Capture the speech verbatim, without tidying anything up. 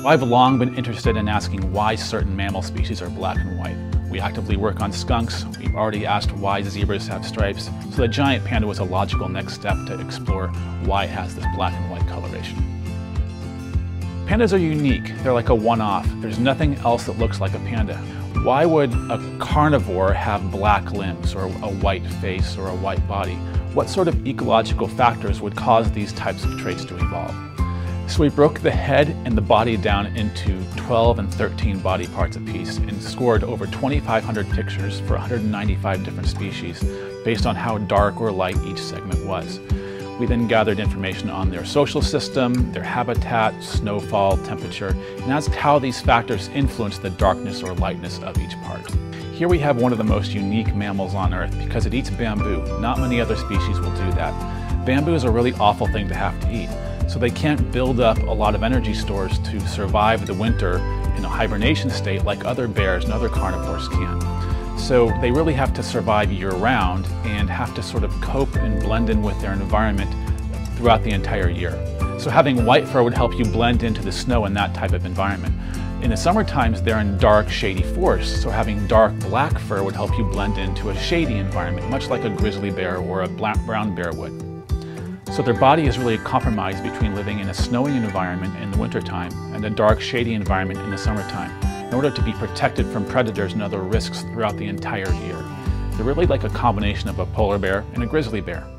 I've long been interested in asking why certain mammal species are black and white. We actively work on skunks. We've already asked why zebras have stripes, so the giant panda was a logical next step to explore why it has this black and white coloration. Pandas are unique. They're like a one-off. There's nothing else that looks like a panda. Why would a carnivore have black limbs or a white face or a white body? What sort of ecological factors would cause these types of traits to evolve? So we broke the head and the body down into twelve and thirteen body parts apiece and scored over twenty-five hundred pictures for one hundred ninety-five different species based on how dark or light each segment was. We then gathered information on their social system, their habitat, snowfall, temperature, and asked how these factors influence the darkness or lightness of each part. Here we have one of the most unique mammals on Earth because it eats bamboo. Not many other species will do that. Bamboo is a really awful thing to have to eat, so they can't build up a lot of energy stores to survive the winter in a hibernation state like other bears and other carnivores can. So they really have to survive year-round and have to sort of cope and blend in with their environment throughout the entire year. So having white fur would help you blend into the snow in that type of environment. In the summer times, they're in dark, shady forests, so having dark black fur would help you blend into a shady environment, much like a grizzly bear or a black brown bear would. So their body is really a compromise between living in a snowy environment in the wintertime and a dark, shady environment in the summertime, in order to be protected from predators and other risks throughout the entire year. They're really like a combination of a polar bear and a grizzly bear.